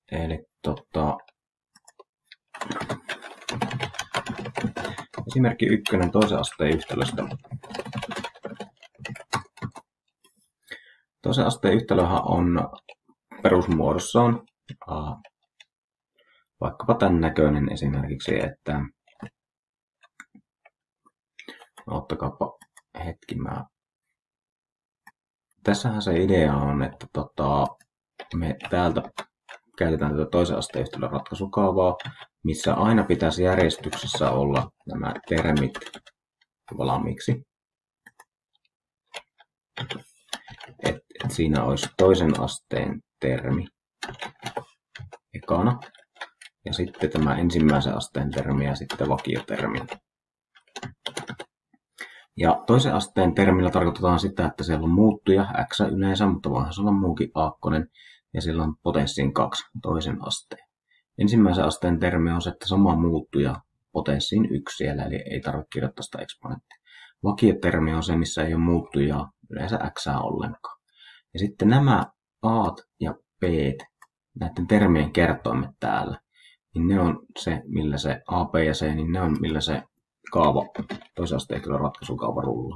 Eli esimerkki 1 toisen asteen yhtälöstä. Toisen asteen yhtälöhän on perusmuodossaan vaikkapa tämän näköinen esimerkiksi, että ottakaapa hetki. Tässähän se idea on, että me täältä käytetään tätä toisen asteen yhtälön ratkaisukaavaa, missä aina pitäisi järjestyksessä olla nämä termit valmiiksi. Et siinä olisi toisen asteen termi ekana ja sitten tämä ensimmäisen asteen termi ja sitten vakiotermi. Ja toisen asteen termillä tarkoitetaan sitä, että siellä on muuttuja x yleensä, mutta voihan se olla muukin aakkonen, ja sillä on potenssiin 2 toisen asteen. Ensimmäisen asteen termi on se, että sama muuttuja potenssiin 1 siellä, eli ei tarvitse kirjoittaa sitä eksponenttia. Vakiotermi on se, missä ei ole muuttuja yleensä x ollenkaan. Ja sitten nämä a ja b, näiden termien kertoimet täällä, niin ne on se, millä se a, b ja c, niin ne on millä se kaava, toisen asteen yhtälön ratkaisukaava rullaa.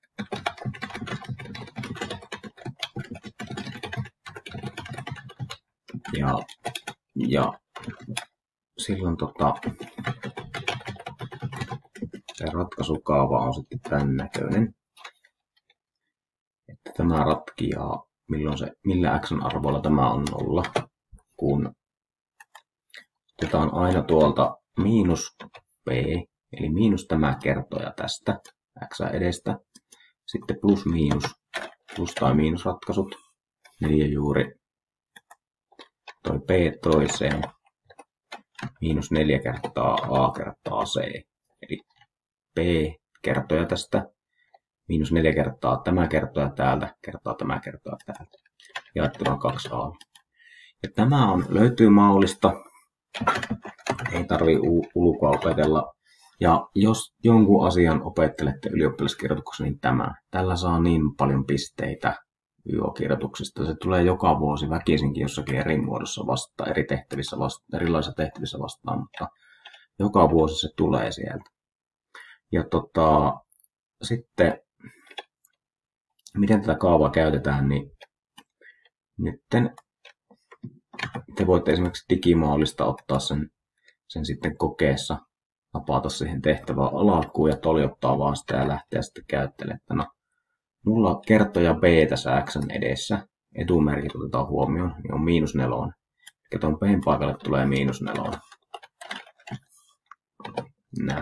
Ja silloin se ratkaisukaava on sitten tämän näköinen. Että tämä ratkeaa, millä x arvoilla tämä on 0, kun otetaan aina tuolta miinus b, eli miinus tämä kertoja tästä x edestä, sitten plus miinus, plus tai miinus ratkaisut, eli juuri toi b toiseen, miinus 4 kertaa a kertaa c, eli b kertoja tästä, miinus 4 kertaa tämä kertoja täältä, kertaa tämä kertoja täältä, jaettuna 2a. Ja tämä löytyy maulista, ei tarvitse ulkoa opetella. Ja jos jonkun asian opettelette ylioppilaskirjoituksessa, niin tällä saa niin paljon pisteitä YO-kirjoituksista. Se tulee joka vuosi väkisinkin jossakin eri muodossa vastaan, erilaisissa tehtävissä vastaan, mutta joka vuosi se tulee sieltä. Ja sitten, miten tätä kaavaa käytetään, niin nyt te voitte esimerkiksi digimaalista ottaa sen sitten kokeessa, napata siihen tehtävään alkuun ja toljottaa vaan sitä ja lähteä sitten käyttelemään. No, mulla kertoja b tässä x edessä, etumerkit otetaan huomioon, niin on miinus 4. Eli tuon b paikalle tulee miinus 4. Näin.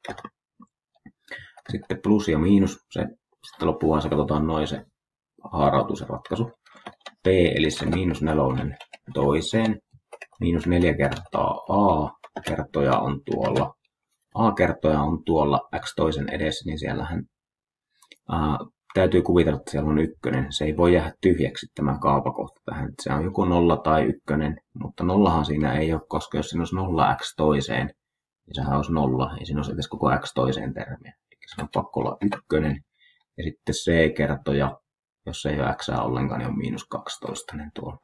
Sitten plus ja miinus, sitten loppuvaiheessa katsotaan noin, se haarautuu se ratkaisu. b eli se miinus 4 toiseen, miinus 4 kertaa a kertoja on tuolla. A-kertoja on tuolla x toisen edessä, niin siellähän täytyy kuvitella, että siellä on 1. Se ei voi jäädä tyhjäksi tämä kaavakohta tähän. Se on joko 0 tai 1, mutta nollahan siinä ei ole, koska jos siinä olisi 0 x toiseen, niin sehän olisi 0. Ei siinä olisi edes koko x toiseen termiä. Eli se on pakko olla 1. Ja sitten c-kertoja, jos ei ole x ollenkaan, niin on miinus 12 tuolla.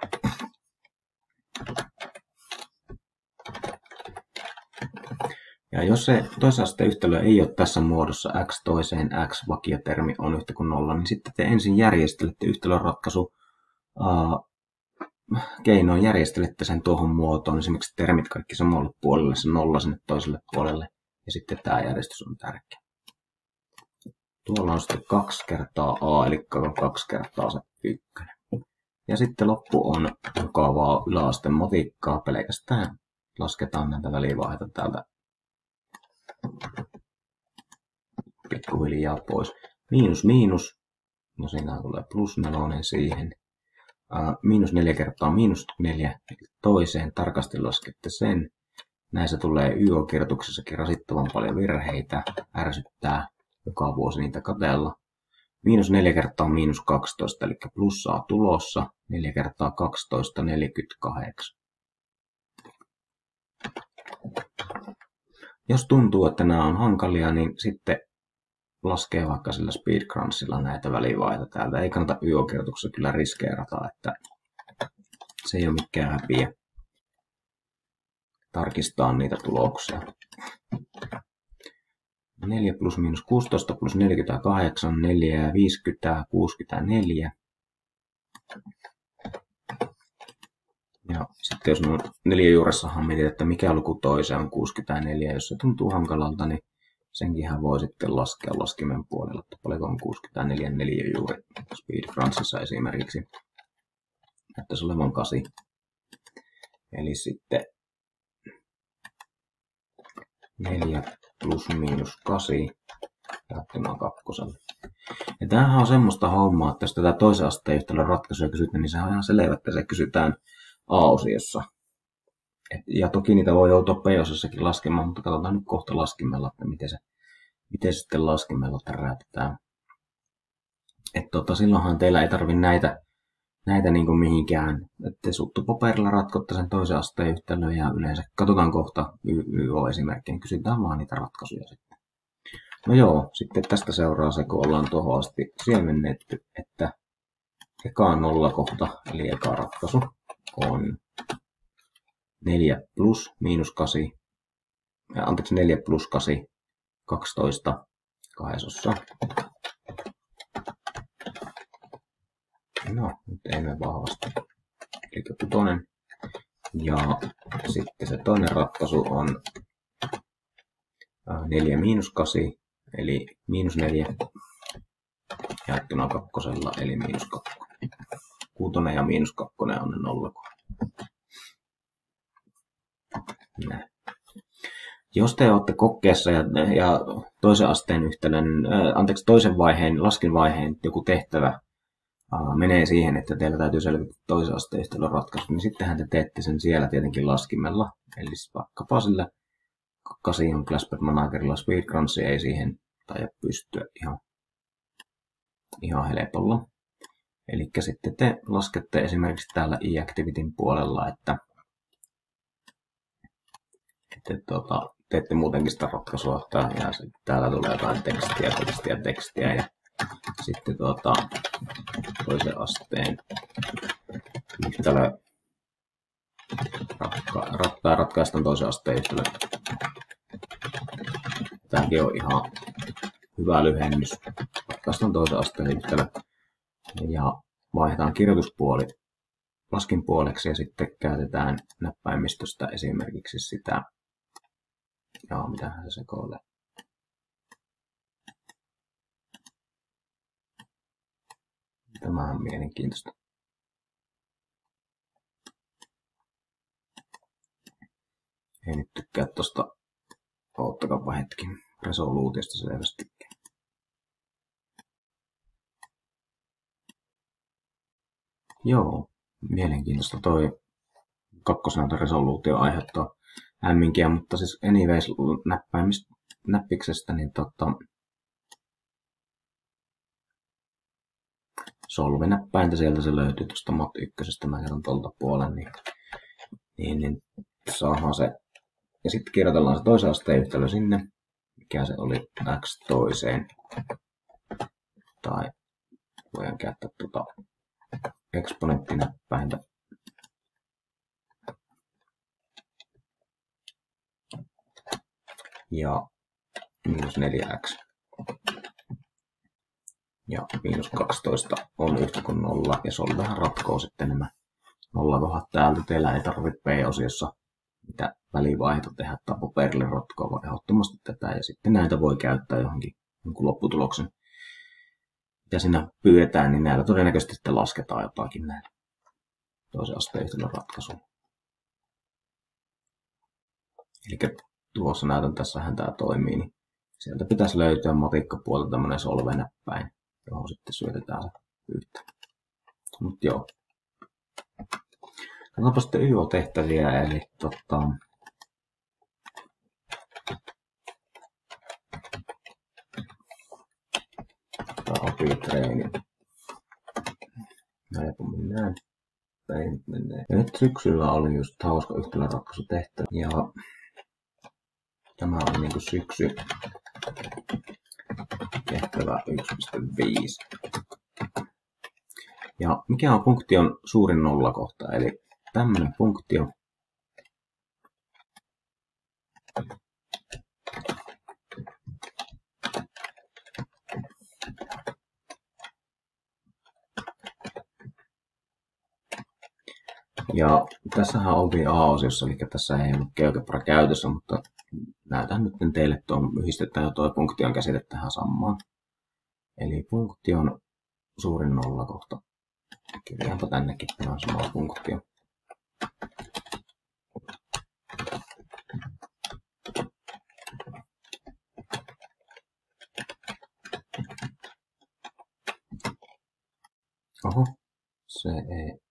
Ja jos se toisen asteen yhtälö ei ole tässä muodossa x toiseen x vakiotermi on yhtä kuin 0, niin sitten te ensin järjestelette yhtälön ratkaisu keinoin, järjestelette sen tuohon muotoon, esimerkiksi termit kaikki samalle puolelle, se 0 sinne toiselle puolelle, ja sitten tämä järjestys on tärkeä. Tuolla on sitten 2 kertaa a, eli 2 kertaa se 1. Ja sitten loppu on mukavaa yläasteen matikkaa pelkästään. Lasketaan näitä välivaiheita täältä pikkuhiljaa pois. Miinus miinus, no siinä tulee plus 4 siihen. Miinus 4 kertaa miinus 4 toiseen, tarkasti laskette sen. Näissä tulee YO-kirjoituksessakin rasittavan paljon virheitä, ärsyttää joka vuosi niitä katsella. Miinus 4 kertaa miinus 12, eli plussaa tulossa. 4 kertaa 12, 48. Jos tuntuu, että nämä on hankalia, niin sitten laskee vaikka sillä speedcrunchilla näitä välivaiheita täältä. Ei kannata YO-kirjoituksessa kyllä riskeerata, että se ei ole mikään häpiä. tarkistaa niitä tuloksia. 4 plus miinus 16 plus 48, 4 ja 50, 64. Ja sitten jos on 4 juuressahan mietit, että mikä luku toiseen on 64, jos se tuntuu hankalalta, niin senkinhän voi sitten laskea laskimen puolella, että paljonko on 64 4 juuri SpeedFrancessa esimerkiksi. Näyttäisi olevan 8. Eli sitten 4 plus miinus 8 jaettuna 2. Ja tämähän on semmoista hommaa, että jos tätä toisen asteen yhtälön ratkaisuja kysytään, niin sehän on ihan selvä, että se kysytään A-osiossa. Ja toki niitä voi joutua B-osassakin laskemaan, mutta katsotaan nyt kohta laskimella, että miten sitten laskimella täräytetään. Silloinhan teillä ei tarvitse näitä niin kuin mihinkään. Te suttupaperilla ratkotte sen toisen asteen yhtälön ja yleensä katsotaan kohta YO-esimerkkiä, niin kysytään vaan niitä ratkaisuja sitten. No joo, sitten tästä seuraa se, kun ollaan tuohon asti siemennetty, että eka nollakohta, eli eka ratkaisu, on 4 plus miinus 8, 4 plus 8, 12 kahdessa. No, nyt ei mene vahvasti. Eli 6. Ja sitten se toinen ratkaisu on 4 miinus 8, eli miinus 4 jaettuna 2, eli miinus 2. 6 ja miinus 2 on ne 0. Näin. Jos te olette kokeessa ja toisen asteen yhtälön, toisen vaiheen, laskinvaiheen joku tehtävä menee siihen, että teillä täytyy selvitä toisen asteen yhtälön ratkaisu, niin sittenhän te teette sen siellä tietenkin laskimella. Eli vaikkapa sillä 8 Clasper Managerilla SpeedCrunch ei siihen taida pystyä ihan helpolla. Eli sitten te laskette esimerkiksi täällä e-activityn puolella, että teette muutenkin sitä ratkaisua, ja täällä tulee jotain tekstiä ja sitten toisen asteen yhtälö ratkaistaan toisen asteen yhtälö. Tämäkin on ihan hyvä lyhennys. Ratkaistaan toisen asteen yhtälö ja vaihdetaan kirjoituspuoli laskin puoleksi ja sitten käytetään näppäimistöstä esimerkiksi sitä. Joo, mitähän se sekoilee. Tämä on mielenkiintoista. Ei nyt tykkää tosta, oottakapa hetki, resoluutiosta selvästikin. Joo, mielenkiintoista toi kakkosnäytön resoluutio aiheuttaa hämminkiä, mutta siis anyways näppiksestä niin solvinäppäintä sieltä se löytyy tuosta Mat 1, mä kerron tuolta puolen, niin saadaan se. Ja sitten kirjoitellaan se toisen asteen yhtälö sinne, mikä se oli x toiseen. Tai voidaan käyttää eksponenttinäppäintä. Ja miinus 4x. Ja miinus 12 on yhtä kuin 0. Ja solvehan ratkoo sitten nämä nollakohdat täältä. Teillä ei tarvitse B-osiossa mitä välivaiheita tehdä tai paperille ratkoa, vaan ehdottomasti tätä. Ja sitten näitä voi käyttää johonkin lopputuloksen. Ja siinä pyydetään, niin näillä todennäköisesti sitten lasketaan jotakin näillä toisen asteen yhtälön ratkaisuun. Eli tuossa näytän, tässähän tämä toimii, niin sieltä pitäisi löytyä matikkapuolelta tämmöinen solvenäppäin, johon sitten syötetään se yhtä. Mut joo. Katsotaanpa sitten YO-tehtäviä, eli opitreeni. Helpommin näin. Ja nyt syksyllä oli just hauska yhtälöratkaisu tehtävä. Ja tämä on niinku syksy tehtävä 1.5. Ja mikä on funktion suurin nollakohta? Eli tämmöinen funktio, Ja tässähän oltiin A-osiossa, eli tässä ei ollut GeoGebra käytössä, mutta näytän nyt teille tuon, yhdistetään jo tuo funktion käsite tähän samaan. Eli funktion suurin nollakohta. Kirjaanpa tännekin tämä sama funktio. Oho, se ei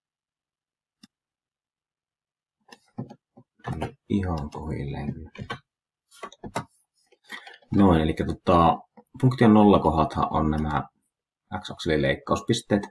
ihan kohilleen. Noin, eli funktion nollakohdathan on nämä x-akselin leikkauspisteet.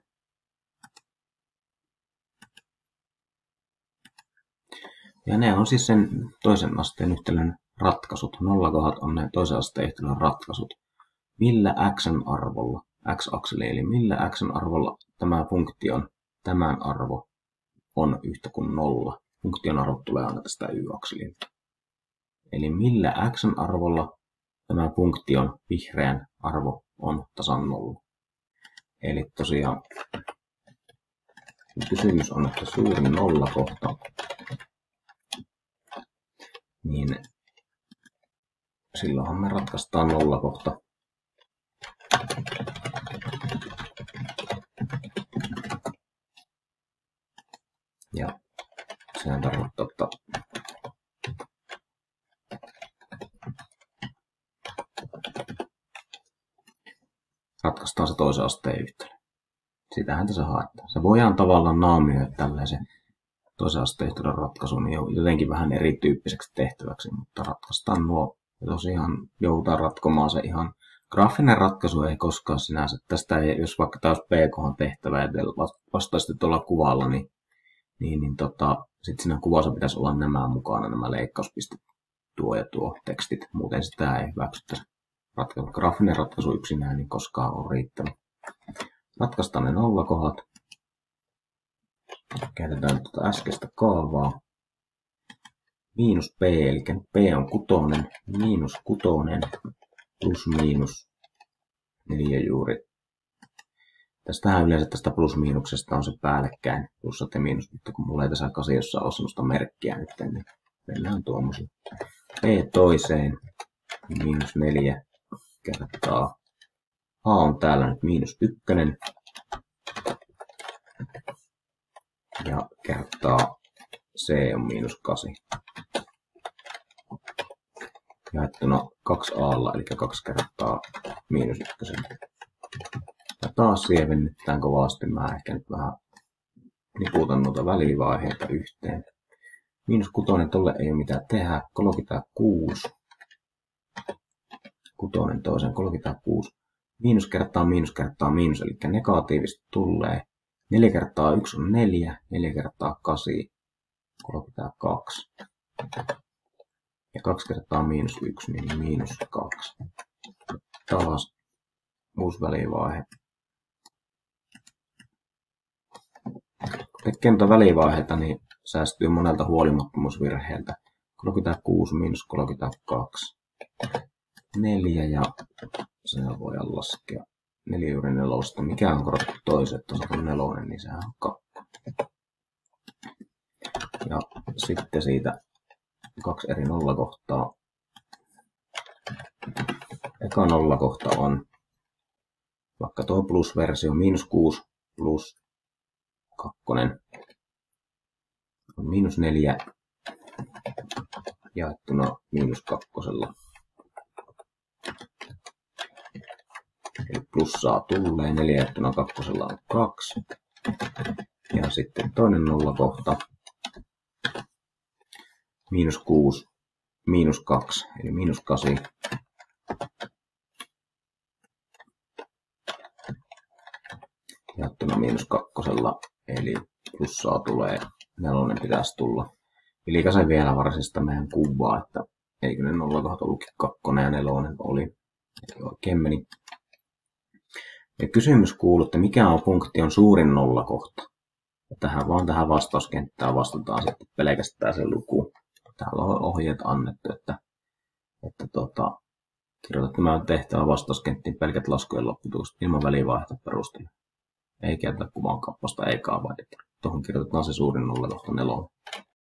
Ja ne on siis sen toisen asteen yhtälön ratkaisut. Nollakohdat on ne toisen asteen yhtälön ratkaisut. Millä x-arvolla, x-akseli, eli millä x-arvolla tämä funktion, tämän arvo on yhtä kuin 0. Funktion arvo tulee aina tästä y-akselilta. Eli millä x-arvolla tämä funktion vihreän arvo on tasan 0. Eli tosiaan kysymys on, että suurin nollakohta, niin silloinhan me ratkaistaan nollakohta. Ja sehän tarkoittaa, että ratkaistaan se toisen asteen yhtälö. Sitähän tässä haetaan. Se voidaan tavallaan naamioida tällaisen toisen asteen yhtälön ratkaisun jotenkin vähän erityyppiseksi tehtäväksi, mutta ratkaistaan nuo. Ja tosiaan joudutaan ratkomaan se ihan graafinen ratkaisu ei koskaan sinänsä. Tästä ei, jos vaikka taas PK tehtävä ja vastaisitte tuolla kuvalla, niin sitten siinä kuvassa pitäisi olla nämä mukana, nämä leikkauspistet, tuo ja tuo tekstit. Muuten sitä ei hyväksyttäisi. Graafinen ratkaisu yksinään niin koskaan on riittänyt. Ratkaistaan ne nollakohdat. Käytetään tuota äskeistä kaavaa. Miinus p, eli p on 6, miinus 6, plus miinus 4 juuri. Tästähän yleensä tästä plus-miinuksesta on se päällekkäin, plussat ja miinus, mutta kun mulla ei tässä kasiossa ole sellaista merkkiä nyt, niin mennään tuommoisiin. P toiseen, miinus 4 kertaa. A on täällä nyt miinus 1. Ja kertaa C on miinus 8. Jaettuna 2 eli 2 kertaa miinus 1. Ja taas sievennetään kovasti. Mä ehkä nyt vähän niputan noita välivaiheita yhteen. Miinus 6, tolle ei ole mitään tehdä. 36. 6 toisen 36. Miinus kertaa miinus kertaa miinus, eli negatiivista tulee. 4 kertaa 1 on 4, 4 kertaa 8, 32. Ja 2 kertaa miinus 1, niin miinus 2. Taas uusi välivaihe. Kun tekee noita välivaiheita, niin säästyy monelta huolimattomuusvirheeltä. 36 miinus 32. 4 ja se voidaan laskea 4 juuri 4. Mikä on korotettu toiset? Tuossa on 4, niin sehän on 2. Ja sitten siitä 2 eri nollakohtaa. Eka nollakohta on vaikka tuo plus-versio miinus 6 plus 2 on miinus 4 jaettuna miinus 2. Eli plussaa tulee, 4 jaettuna 2 on 2. Ja sitten toinen nollakohta. Miinus 6, miinus 2, eli miinus 8. Jaettuna miinus 2, eli plussaa tulee, 4 pitäisi tulla. Vilkaisen vielä varsinaista meidän kuvaa, että eikö ne nollakohdat ollutkin 2 ja 4 oli. Eli oikein meni. Ja kysymys kuuluu, että mikä on funktion suurin nollakohta? Ja tähän vastauskenttään vastataan sitten pelkästään se luku. Täällä on ohjeet annettu, että kirjoita tämä tehtävä vastauskenttiin pelkät laskujen lopputulokset ilman välivaihetta perustella. Ei käytetä kuvan kappasta, ei kaavaidetta. tuohon kirjoitetaan se suurin nolla tuosta 4.